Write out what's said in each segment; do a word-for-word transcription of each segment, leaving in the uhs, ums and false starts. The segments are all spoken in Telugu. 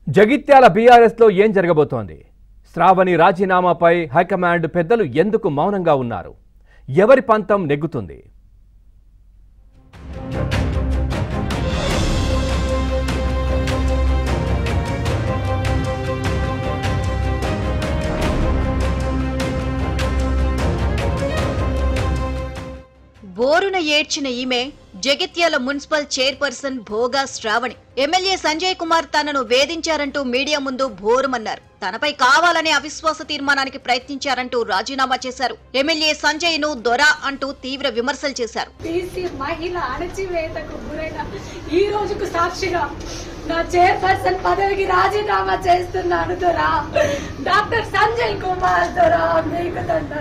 జగిత్యాల బీఆర్ఎస్ లో ఏం జరగబోతోంది? శ్రావణి రాజీనామాపై హైకమాండ్ పెద్దలు ఎందుకు మౌనంగా ఉన్నారు? ఎవరి పంతం నెగ్గుతుంది? బోరున ఏడ్చిన ఈమె Jagtial municipal chairperson Bhoga Sravani. MLA Sanjay Kumar తనను వేధించారంటూ మీడియా ముందు బోరుమన్నారు. తనపై కావాలనే అవిశ్వాస తీర్మానానికి ప్రయత్నించారంటూ రాజీనామా చేశారు. ఎమ్మెల్యే సంజయ్ ను దొర అంటూ తీవ్ర విమర్శలు చేశారు. మహిళ అణచివేతకు గురైన ఈ రోజుకు సాక్షిగా నా చైర్పర్సన్ పదవికి రాజీనామా చేస్తున్నాను దొరా. డాక్టర్ సంజయ్ కుమార్ దొరా మీకు దండ.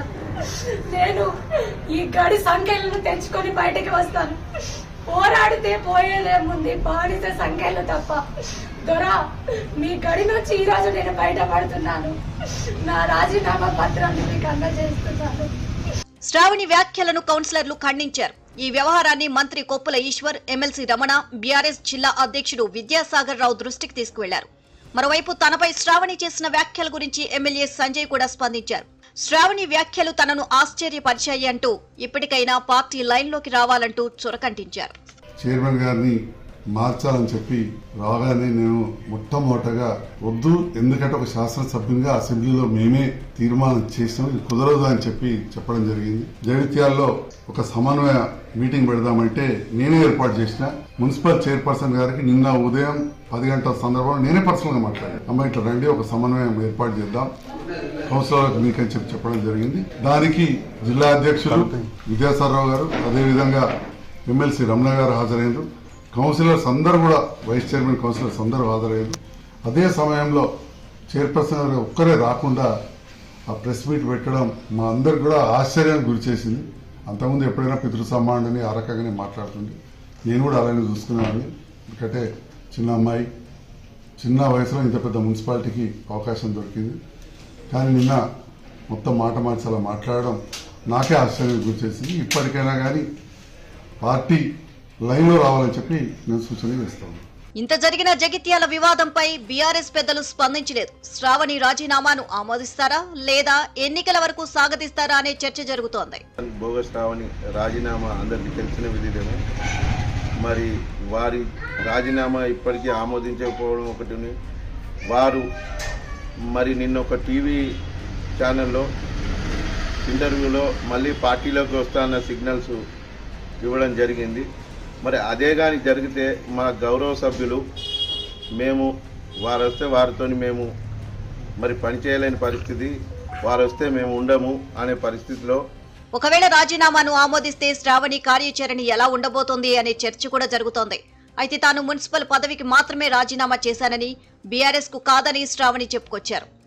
నేను ఈ గడి సంఖ్యలను తెచ్చుకొని బయటకి వస్తాను. పోరాడితే పోయేదేముంది, పాడితే సంఖ్యలు తప్ప. దొరా మీ గడి నుంచి ఈ రోజు నేను బయటపడుతున్నాను. నా రాజీనామా పత్రాన్ని మీకు అందజేస్తున్నాను. శ్రావణి వ్యాఖ్యలను కౌన్సిలర్లు ఖండించారు. ఈ వ్యవహారాన్ని మంత్రి కొప్పుల ఈశ్వర్, ఎమ్మెల్సీ రమణ, బీఆర్ఎస్ జిల్లా అధ్యక్షుడు విద్యాసాగర్ రావు దృష్టికి తీసుకువెళ్లారు. మరోవైపు తనపై శ్రావణి చేసిన వ్యాఖ్యల గురించి ఎమ్మెల్యే సంజయ్ కూడా స్పందించారు. శ్రావణి వ్యాఖ్యలు తనను ఆశ్చర్యపరిచాయి అంటూ ఇప్పటికైనా పార్టీ లైన్లోకి రావాలంటూ చురకంటించారు. చైర్మన్ గారిని మార్చాలని చెప్పి రాగానే నేను మొట్టమొదటగా వద్దు, ఎందుకంటే ఒక శాసనసభ్యునిగా అసెంబ్లీలో మేమే తీర్మానం చేసినాం, ఇది కుదరదు అని చెప్పి చెప్పడం జరిగింది. జగిత్యాల్లో ఒక సమన్వయ మీటింగ్ పెడదామంటే నేనే ఏర్పాటు చేసిన. మున్సిపల్ చైర్పర్సన్ గారికి నిన్న ఉదయం పది గంటల సందర్భంలో నేనే పర్సనల్ గా మాట్లాడాను. అమ్మ ఇట్లా రండి, ఒక సమన్వయం ఏర్పాటు చేద్దాం కౌన్సిలర్లకు మీకని చెప్పి చెప్పడం జరిగింది. దానికి జిల్లా అధ్యక్షులు విద్యాసాగరరావు గారు, అదేవిధంగా ఎమ్మెల్సీ రమణ గారు హాజరైంది. కౌన్సిలర్స్ అందరూ కూడా, వైస్ చైర్మన్ కౌన్సిలర్స్ అందరూ హాజరయ్యారు. అదే సమయంలో చైర్పర్సన్ గారు ఒక్కరే రాకుండా ఆ ప్రెస్ మీట్ పెట్టడం మా అందరికి కూడా ఆశ్చర్యానికి గురి చేసింది. అంతకుముందు ఎప్పుడైనా పితృ సమ్మానని ఆ రకంగానే మాట్లాడుతుంది. నేను కూడా అలానే చూసుకునేవాడిని. ఎందుకంటే చిన్న అమ్మాయి, చిన్న వయసులో ఇంత పెద్ద మున్సిపాలిటీకి అవకాశం దొరికింది. కానీ నిన్న మొత్తం మాట మార్చి అలా మాట్లాడడం నాకే ఆశ్చర్యానికి గురి చేసింది. ఇప్పటికైనా కానీ పార్టీ లైన్లో రావాలని చెప్పి నేను సూచన చేస్తాను. ఇంత జరిగిన జగిత్యాల వివాదంపై బీఆర్ఎస్ పెద్దలు స్పందించలేదు. శ్రావణి రాజీనామాను ఆమోదిస్తారా లేదా ఎన్నికల వరకు సాగతిస్తారా అనే చర్చ జరుగుతోంది. భోగ శ్రావణి రాజీనామా అందరికీ తెలిసిన విధిదేమో. మరి వారి రాజీనామా ఇప్పటికీ ఆమోదించకపోవడం ఒకటి. వారు మరి నిన్న ఒక టీవీ ఛానల్లో ఇంటర్వ్యూలో మళ్ళీ పార్టీలోకి వస్తాన్న సిగ్నల్స్ ఇవ్వడం జరిగింది. మరి అదే కానీ జరిగితే మా గౌరవ సభ్యులు మేము వారు వస్తే వారితో మేము మరి పనిచేయలేని పరిస్థితి, వారు వస్తే మేము ఉండము అనే పరిస్థితిలో. ఒకవేళ రాజీనామాను ఆమోదిస్తే శ్రావణి కార్యాచరణ ఎలా ఉండబోతోంది అనే చర్చ కూడా జరుగుతోంది. అయితే తాను మున్సిపల్ పదవికి మాత్రమే రాజీనామా చేశానని, బీఆర్ఎస్ కు కాదని శ్రావణి చెప్పుకొచ్చారు.